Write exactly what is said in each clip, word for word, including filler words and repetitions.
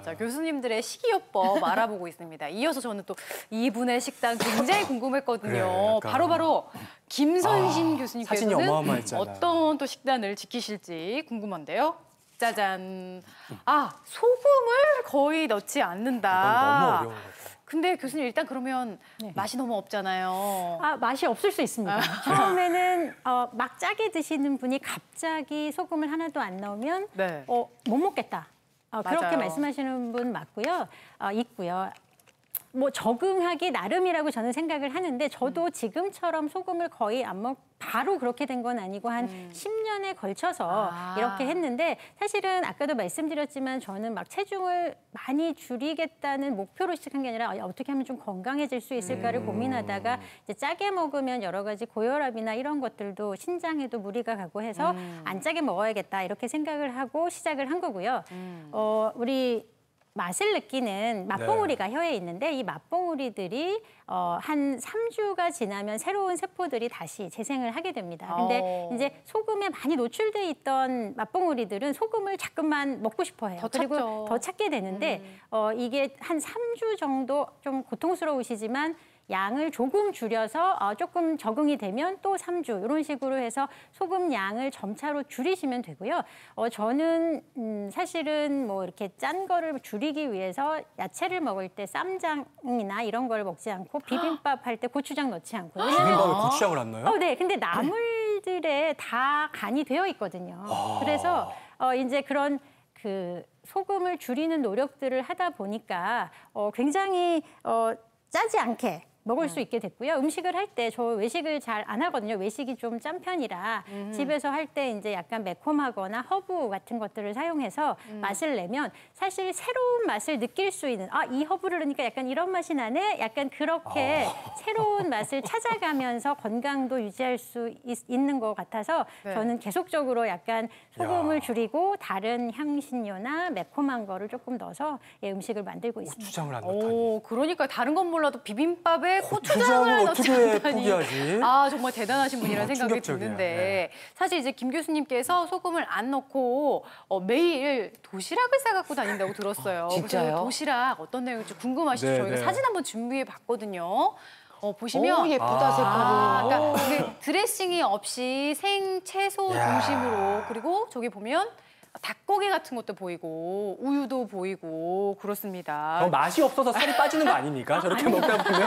자, 교수님들의 식이요법 알아보고 있습니다. 이어서 저는 또 이분의 식단 굉장히 궁금했거든요. 바로바로 그래, 김선신 아, 교수님께서는 어떤 또 식단을 지키실지 궁금한데요. 짜잔. 아, 소금을 거의 넣지 않는다. 너무 어려운 거죠. 근데 교수님 일단 그러면 네. 맛이 너무 없잖아요. 아, 맛이 없을 수 있습니다. 아. 처음에는 어, 막 짜게 드시는 분이 갑자기 소금을 하나도 안 넣으면 네. 어, 못 먹겠다. 어, 그렇게 말씀하시는 분 맞고요. 어, 있고요. 뭐 적응하기 나름이라고 저는 생각을 하는데 저도 음. 지금처럼 소금을 거의 안 먹, 바로 그렇게 된 건 아니고 한 음. 십 년에 걸쳐서 아. 이렇게 했는데 사실은 아까도 말씀드렸지만 저는 막 체중을 많이 줄이겠다는 목표로 시작한 게 아니라 어떻게 하면 좀 건강해질 수 있을까를 음. 고민하다가 이제 짜게 먹으면 여러 가지 고혈압이나 이런 것들도 신장에도 무리가 가고 해서 음. 안 짜게 먹어야겠다 이렇게 생각을 하고 시작을 한 거고요. 음. 어, 우리 맛을 느끼는 맛봉우리가 네. 혀에 있는데 이 맛봉우리들이 어, 한 삼 주가 지나면 새로운 세포들이 다시 재생을 하게 됩니다. 근데 오. 이제 소금에 많이 노출돼 있던 맛봉우리들은 소금을 자꾸만 먹고 싶어 해요. 더 그리고 찾죠. 더 찾게 되는데 음. 어, 이게 한 삼 주 정도 좀 고통스러우시지만 양을 조금 줄여서 어, 조금 적응이 되면 또 삼 주 이런 식으로 해서 소금 양을 점차로 줄이시면 되고요. 어, 저는 음, 사실은 뭐 이렇게 짠 거를 줄이기 위해서 야채를 먹을 때 쌈장이나 이런 걸 먹지 않고 비빔밥 할 때 고추장 넣지 않고. 비빔밥에 고추장을 안 넣어요? 어, 네. 근데 나물들에 다 간이 되어 있거든요. 아. 그래서 어, 이제 그런 그 소금을 줄이는 노력들을 하다 보니까 어, 굉장히 어, 짜지 않게 먹을 음. 수 있게 됐고요. 음식을 할 때 저 외식을 잘 안 하거든요. 외식이 좀 짠 편이라 음. 집에서 할 때 이제 약간 매콤하거나 허브 같은 것들을 사용해서 음. 맛을 내면 사실 새로운 맛을 느낄 수 있는 아, 이 허브를 넣으니까 약간 이런 맛이 나네? 약간 그렇게 아. 새로운 맛을 찾아가면서 건강도 유지할 수 있, 있는 것 같아서 네. 저는 계속적으로 약간 소금을 야. 줄이고 다른 향신료나 매콤한 거를 조금 넣어서 예, 음식을 만들고 있습니다. 고추장을 안 넣다니. 오, 그러니까 다른 건 몰라도 비빔밥에 고추장을 어떻게 포기하지? 아, 정말 대단하신 분이라는 생각이 드는데 네. 사실 이제 김 교수님께서 소금을 안 넣고 어, 매일 도시락을 싸갖고 다닌다고 들었어요. 어, 진짜요? 도시락 어떤 내용일지 궁금하시죠? 네, 저희가 네. 사진 한번 준비해 봤거든요. 어, 보시면 오, 예쁘다 색깔이. 아, 그러니까 그 드레싱이 없이 생 채소 야. 중심으로 그리고 저기 보면 닭고기 같은 것도 보이고 우유도 보이고 그렇습니다. 어, 맛이 없어서 살이 빠지는 거 아닙니까? 저렇게 먹다 보면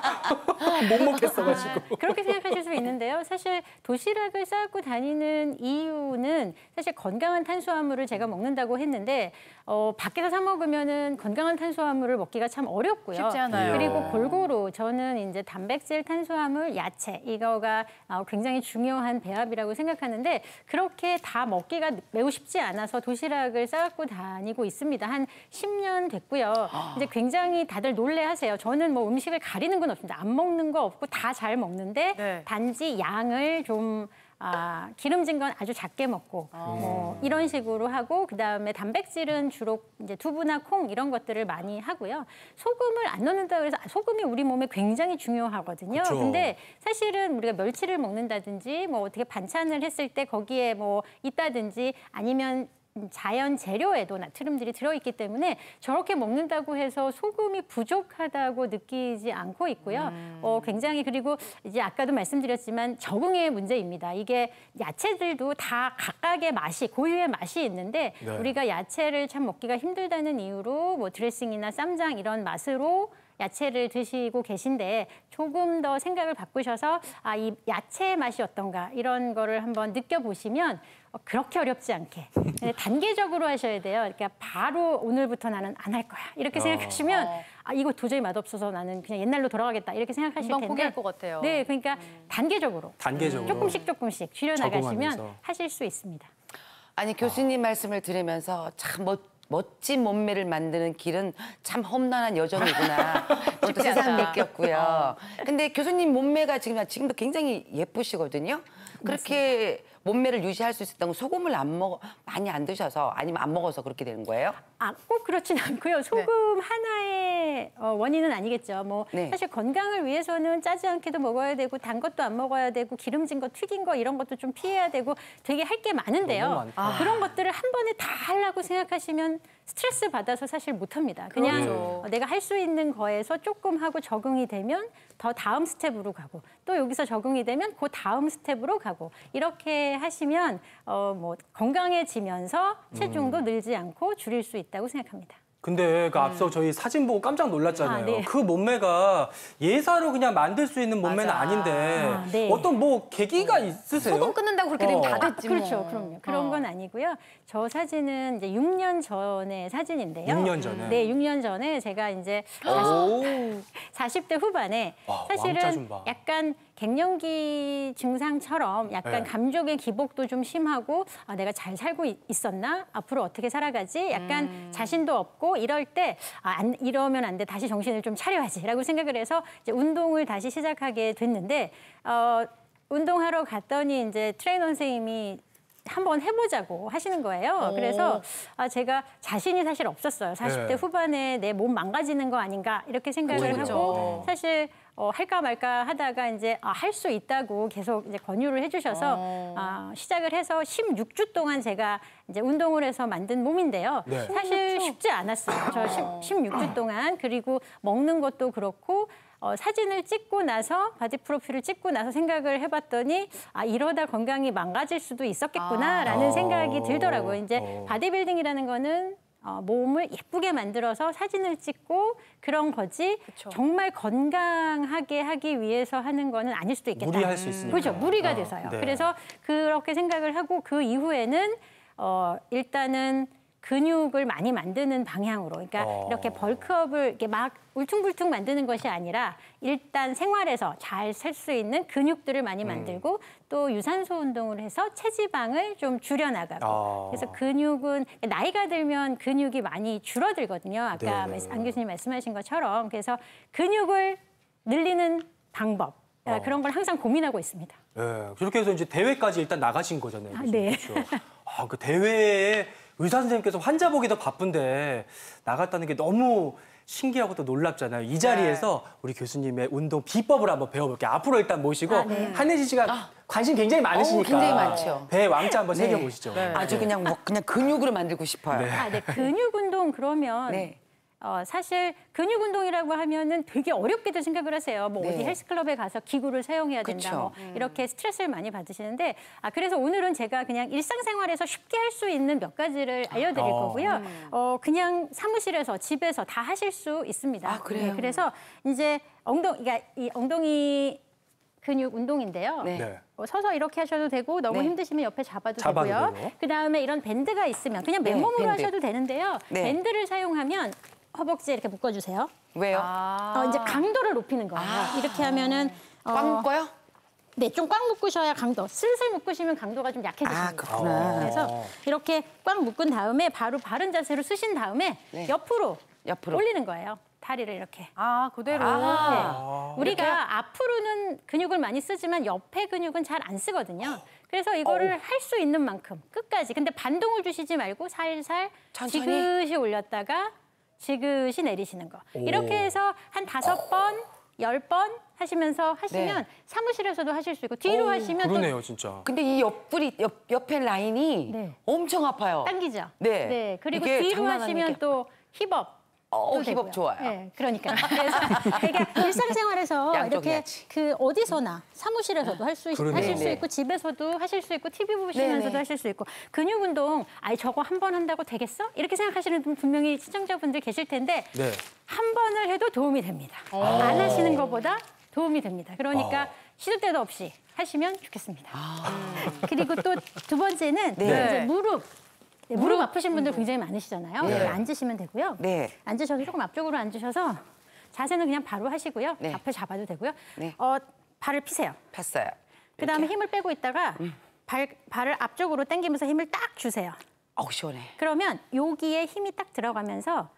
못 먹겠어가지고. 아, 그렇게 생각하실 수 있는데요. 사실 도시락을 싸고 다니는 이유는 사실 건강한 탄수화물을 제가 먹는다고 했는데 어, 밖에서 사 먹으면은 건강한 탄수화물을 먹기가 참 어렵고요. 쉽지 않아요. 그리고 골고루 저는 이제 단백질, 탄수화물, 야채 이거가 어, 굉장히 중요한 배합이라고 생각하는데 그렇게 다 먹기가 매우 쉽지 않아서 도시락을 싸갖고 다니고 있습니다. 한 십 년 됐고요. 아. 이제 굉장히 다들 놀래하세요. 저는 뭐 음식을 가리는 건 없습니다. 안 먹는 거 없고 다 잘 먹는데 네. 단지 양을 좀 아, 기름진 건 아주 작게 먹고 아. 뭐 이런 식으로 하고 그다음에 단백질은 주로 이제 두부나 콩 이런 것들을 많이 하고요. 소금을 안 넣는다고 해서 소금이 우리 몸에 굉장히 중요하거든요. 그쵸. 근데 사실은 우리가 멸치를 먹는다든지 뭐 어떻게 반찬을 했을 때 거기에 뭐 있다든지 아니면 자연 재료에도 나트륨들이 들어있기 때문에 저렇게 먹는다고 해서 소금이 부족하다고 느끼지 않고 있고요. 음. 어, 굉장히 그리고 이제 아까도 말씀드렸지만 적응의 문제입니다. 이게 야채들도 다 각각의 맛이 고유의 맛이 있는데 네. 우리가 야채를 참 먹기가 힘들다는 이유로 뭐 드레싱이나 쌈장 이런 맛으로 야채를 드시고 계신데 조금 더 생각을 바꾸셔서 아, 이 야채의 맛이 어떤가 이런 거를 한번 느껴보시면 그렇게 어렵지 않게 단계적으로 하셔야 돼요. 그러니까 바로 오늘부터 나는 안 할 거야 이렇게 생각하시면 어. 아, 이거 도저히 맛없어서 나는 그냥 옛날로 돌아가겠다 이렇게 생각하실 텐데 포기할 것 같아요. 네, 그러니까 음. 단계적으로, 단계적으로 조금씩 조금씩 줄여나가시면 하실 수 있습니다. 아니 교수님 아. 말씀을 들으면서 참 멋. 멋진 몸매를 만드는 길은 참 험난한 여정이구나. 또 세상 느꼈고요. 어. 근데 교수님 몸매가 지금 지금도 굉장히 예쁘시거든요. 그렇게 맞습니다. 몸매를 유지할 수 있었던 건 소금을 안 먹어 많이 안 드셔서 아니면 안 먹어서 그렇게 되는 거예요? 아, 꼭 그렇진 않고요. 소금 하나의 어, 원인은 아니겠죠. 뭐 네. 사실 건강을 위해서는 짜지 않게도 먹어야 되고 단 것도 안 먹어야 되고 기름진 거, 튀긴 거 이런 것도 좀 피해야 되고 되게 할 게 너무 많은데요. 많다. 아, 그런 것들을 한 번에 다 하려고 생각하시면 스트레스 받아서 사실 못합니다. 그냥 그렇죠. 어, 내가 할 수 있는 거에서 조금 하고 적응이 되면 더 다음 스텝으로 가고 또 여기서 적응이 되면 그 다음 스텝으로 가고 이렇게 하시면 어, 뭐 건강해지면서 체중도 음. 늘지 않고 줄일 수 있다고 생각합니다. 근데 그 앞서 저희 사진 보고 깜짝 놀랐잖아요. 아, 네. 그 몸매가 예사로 그냥 만들 수 있는 몸매는 맞아. 아닌데 아, 네. 어떤 뭐 계기가 있으세요? 소금 끊는다고 그렇게 되면 어. 다 됐지 뭐. 그렇죠, 그럼요. 그런 어. 건 아니고요. 저 사진은 이제 육 년 전의 사진인데요. 육 년 전에? 네, 육 년 전에 제가 이제 오. 사십 대 후반에 와, 왕자 사실은 줌바. 약간 갱년기 증상처럼 약간 네. 감정의 기복도 좀 심하고 아, 내가 잘 살고 있- 있었나? 앞으로 어떻게 살아가지? 약간 음. 자신도 없고 이럴 때 아, 안, 이러면 안 돼. 다시 정신을 좀 차려야지라고 생각을 해서 이제 운동을 다시 시작하게 됐는데 어, 운동하러 갔더니 이제 트레이너 선생님이 한번 해보자고 하시는 거예요. 오. 그래서 아, 제가 자신이 사실 없었어요. 사십 대 네. 후반에 내 몸 망가지는 거 아닌가 이렇게 생각을 그렇죠. 하고 사실 어, 할까 말까 하다가 이제 아, 할 수 있다고 계속 이제 권유를 해주셔서 어. 아, 시작을 해서 십육 주 동안 제가 이제 운동을 해서 만든 몸인데요. 네. 사실 쉽지 않았어요. 저 십육 주 동안 그리고 먹는 것도 그렇고 어, 사진을 찍고 나서 바디 프로필을 찍고 나서 생각을 해봤더니 아 이러다 건강이 망가질 수도 있었겠구나라는 아. 생각이 들더라고요. 이제 어. 바디빌딩이라는 거는 어, 몸을 예쁘게 만들어서 사진을 찍고 그런 거지 그쵸. 정말 건강하게 하기 위해서 하는 거는 아닐 수도 있겠다. 무리할 수 있으니까. 그렇죠. 무리가 아, 돼서요. 네. 그래서 그렇게 생각을 하고 그 이후에는 어, 일단은 근육을 많이 만드는 방향으로 그러니까 어. 이렇게 벌크업을 이렇게 막 울퉁불퉁 만드는 것이 아니라 일단 생활에서 잘 살 수 있는 근육들을 음. 많이 만들고 또 유산소 운동을 해서 체지방을 좀 줄여나가고 아. 그래서 근육은 나이가 들면 근육이 많이 줄어들거든요. 아까 네네. 안 교수님 말씀하신 것처럼 그래서 근육을 늘리는 방법 어. 그런 걸 항상 고민하고 있습니다. 네, 그렇게 해서 이제 대회까지 일단 나가신 거잖아요. 아, 교수님. 네. 그렇죠. 아, 그 대회에 의사 선생님께서 환자 보기도 바쁜데 나갔다는 게 너무 신기하고 또 놀랍잖아요. 이 자리에서 우리 교수님의 운동 비법을 한번 배워볼게요. 앞으로 일단 모시고 아, 네. 한혜진 씨가 관심 굉장히 많으시니까 굉장히 많죠. 배 왕자 한번 네. 새겨보시죠. 아주 그냥 뭐 그냥 근육으로 만들고 싶어요. 네. 아, 네. 근육 운동 그러면 네. 어, 사실 근육 운동이라고 하면은 되게 어렵게도 생각을 하세요. 뭐 네. 어디 헬스클럽에 가서 기구를 사용해야 된다. 그쵸. 뭐 이렇게 스트레스를 많이 받으시는데 아 그래서 오늘은 제가 그냥 일상생활에서 쉽게 할 수 있는 몇 가지를 알려드릴 어. 거고요. 어, 그냥 사무실에서 집에서 다 하실 수 있습니다. 아, 그래요? 네, 그래서 이제 엉덩, 그러니까 이 엉덩이 근육 운동인데요. 네. 네. 어, 서서 이렇게 하셔도 되고 너무 네. 힘드시면 옆에 잡아도, 잡아도 되고요. 되고. 그다음에 이런 밴드가 있으면 그냥 네, 맨몸으로 밴드. 하셔도 되는데요. 네. 밴드를 사용하면 허벅지에 이렇게 묶어주세요. 왜요? 아. 어, 이제 강도를 높이는 거예요. 이렇게 하면은 어, 꽉 묶어요? 네, 좀 꽉 묶으셔야 강도. 슬슬 묶으시면 강도가 좀 약해지십니다. 아, 그렇구나. 그래서 이렇게 꽉 묶은 다음에 바로 바른 자세로 쓰신 다음에 네. 옆으로, 옆으로. 올리는 거예요. 다리를 이렇게. 아, 그대로. 네. 우리가 앞으로는 근육을 많이 쓰지만 옆에 근육은 잘 안 쓰거든요. 그래서 이거를 할 수 있는 만큼 끝까지. 근데 반동을 주시지 말고 살살 천천히? 지그시 올렸다가 지그시 내리시는 거. 오. 이렇게 해서 한 다섯 번, 열 번 하시면서 하시면 네. 사무실에서도 하실 수 있고 뒤로 하시면 또 그러네요, 진짜. 근데 이 옆구리 옆 옆에 라인이 네. 엄청 아파요. 당기죠. 네. 그리고 이게 뒤로 장난 하시면 아니게. 또 힙업. 어, 또 힙업 되고요. 좋아요. 네, 그러니까 그래서 되게 일상생활에서 양쪽 이렇게 해야지. 그 어디서나 사무실에서도 할 수 그러네요. 하실 수 네. 있고 집에서도 하실 수 있고 티비 보시면서도 네, 네. 하실 수 있고 근육 운동 아이 저거 한 번 한다고 되겠어? 이렇게 생각하시는 분 분명히 시청자분들 계실 텐데 네. 한 번을 해도 도움이 됩니다. 안 하시는 것보다 도움이 됩니다. 그러니까 어. 시도 때도 없이 하시면 좋겠습니다. 그리고 또 두 번째는 네. 이제 무릎. 네, 무릎 아프신 분들 굉장히 많으시잖아요. 네. 네. 앉으시면 되고요. 네. 앉으셔서 조금 앞쪽으로 앉으셔서 자세는 그냥 바로 하시고요. 네. 앞에 잡아도 되고요. 네. 어, 발을 피세요. 봤어요. 그다음에 이렇게. 힘을 빼고 있다가 발, 발을 앞쪽으로 당기면서 힘을 딱 주세요. 어우 시원해. 그러면 여기에 힘이 딱 들어가면서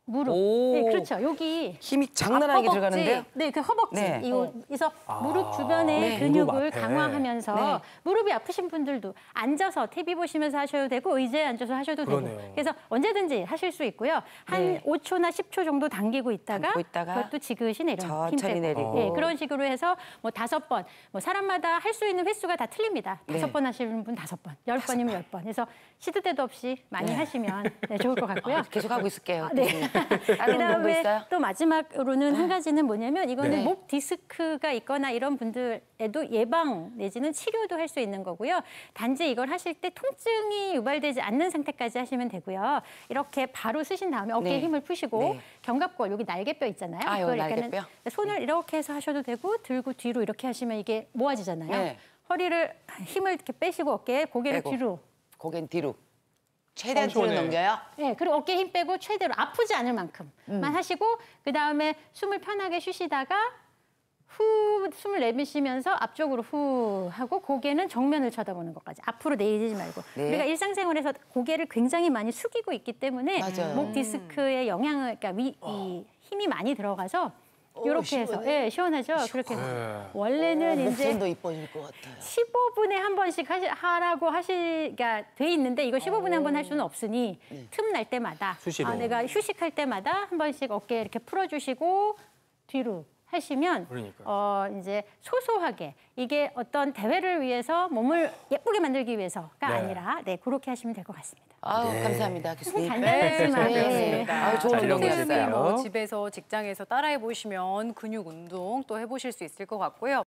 무릎. 오. 네, 그렇죠. 여기 힘이 장난 아니게 허벅지. 들어가는데요? 네, 그 허벅지. 네. 이거 그래서 아, 무릎 주변의 네. 근육을 무릎 앞에. 강화하면서 네. 무릎이 아프신 분들도 앉아서 티비 보시면서 하셔도 되고 의자에 앉아서 하셔도 그러네요. 되고. 그래서 언제든지 하실 수 있고요. 한 네. 오 초나 십 초 정도 당기고 있다가, 당기고 있다가 그것도 지그시 내려. 천천히 내리고. 네, 그런 식으로 해서 뭐 다섯 번, 뭐 사람마다 할 수 있는 횟수가 다 틀립니다. 다섯 네. 번 하시는 분 다섯 번, 열 번이면 열 번. 그래서 시도 때도 없이 많이 네. 하시면 네, 좋을 것 같고요. 계속 하고 있을게요. 네. 교수님. 다른 운동도 그다음에 있어요? 또 마지막으로는 한 가지는 뭐냐면 이거는 네. 목 디스크가 있거나 이런 분들에도 예방 내지는 치료도 할 수 있는 거고요. 단지 이걸 하실 때 통증이 유발되지 않는 상태까지 하시면 되고요. 이렇게 바로 쓰신 다음에 어깨에 네. 힘을 푸시고 네. 견갑골 여기 날개뼈 있잖아요. 아, 여기 그걸 이렇게는 날개뼈? 손을 이렇게 해서 하셔도 되고 들고 뒤로 이렇게 하시면 이게 모아지잖아요. 네. 허리를 힘을 이렇게 빼시고 어깨에 고개를 빼고. 뒤로. 고개는 뒤로. 최대한 어, 뒤로 시원해. 넘겨요? 네, 그리고 어깨 힘 빼고 최대로 아프지 않을 만큼만 하시고 그 다음에 숨을 편하게 쉬시다가 후 숨을 내쉬면서 앞쪽으로 후 하고 고개는 정면을 쳐다보는 것까지 앞으로 내리지 말고 네. 우리가 일상생활에서 고개를 굉장히 많이 숙이고 있기 때문에 맞아요. 목 디스크의 영향을 그러니까 위, 이 힘이 많이 들어가서 이렇게 해서 예, 시원하죠. 그렇게 해서 네. 원래는 이제 목선도 이뻐질 것 같아요. 십오 분에 한 번씩 하시, 하라고 하시가 돼 있는데 이거 십오 분에 한 번 할 수는 없으니 틈 날 때마다 수시로. 아, 내가 휴식할 때마다 한 번씩 어깨 이렇게 풀어주시고 뒤로 하시면 그러니까요. 어 이제 소소하게 이게 어떤 대회를 위해서 몸을 예쁘게 만들기 위해서가 네. 아니라 네 그렇게 하시면 될 것 같습니다. 아우, 감사합니다, 교수님. 간단하지만 네. 네. 아유, 좋은 잘 운동 이용해 됐어요. 주세요. 뭐 집에서 직장에서 따라해 보시면 근육 운동 또 해보실 수 있을 것 같고요.